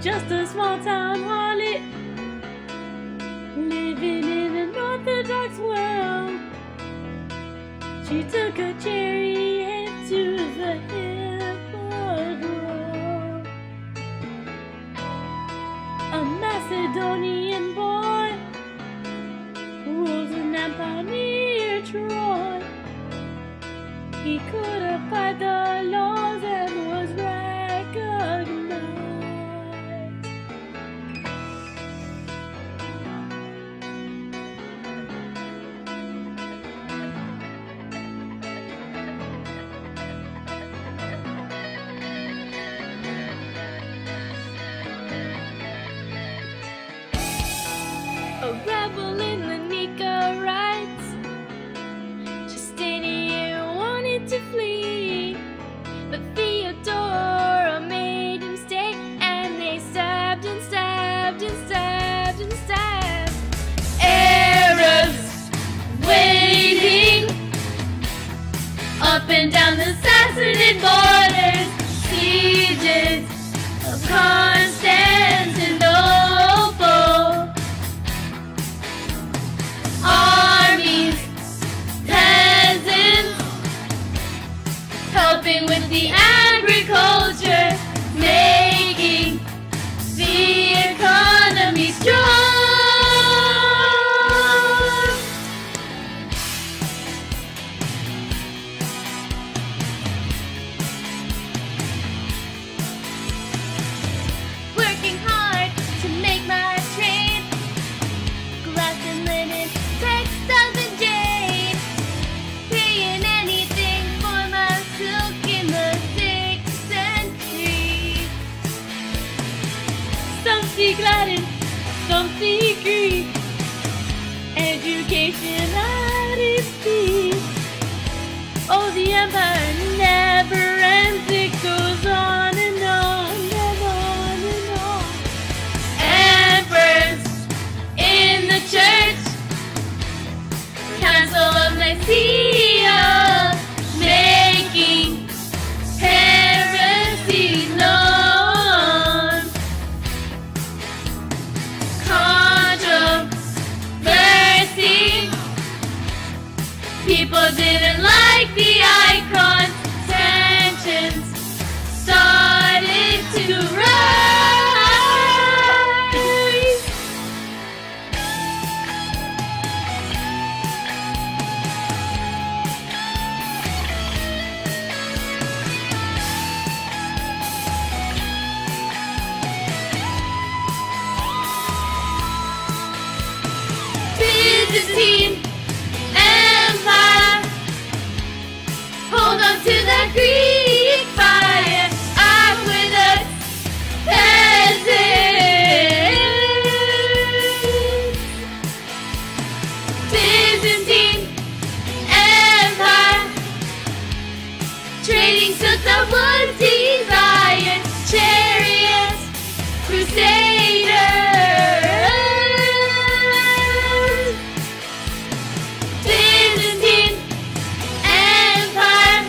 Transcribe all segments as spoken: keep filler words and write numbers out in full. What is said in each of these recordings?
just a small town harlot living in an orthodox world. She took a chariot to the hippodrome. A Macedonian boy rules an empire near Troy. He codified the laws and was recognized. A rebel in the Nicarites, Justinian wanted to flee, but Theodora made him stay, and they stabbed and stabbed and stabbed and stabbed. Arabs waiting up and down the Sassanid borders, sieges of Constantinople. Armies, peasants, helping with the agriculture, making the economy strong. Working hard to make my trade, glass and linen, textiles and jade, paying anything for my silk in the sixth century. Some speak Latin, some speak Greek, education at its peak. Oh, the empire never ends, it goes on and on and on and on. Emperors in the church, Council of Nicaea, making heresy known. Controversy, people didn't like the icons. Tensions started to rise. Byzantine Empire, hold on to that Greek fire. Aqueducts, peasants. Byzantine Empire, trading took the wood, desire, chariots, crusaders. Byzantine Empire,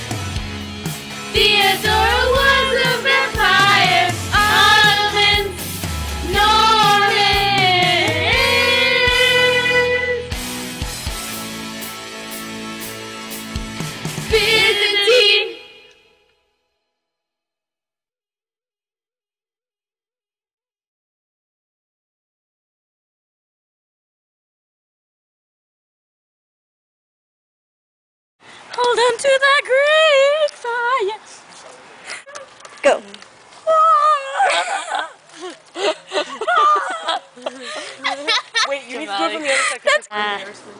Theodora was a vampire. Ottomans, Normans. Byzantine. Hold on to that great fire. Go. Wait, you need to go from the other side because it's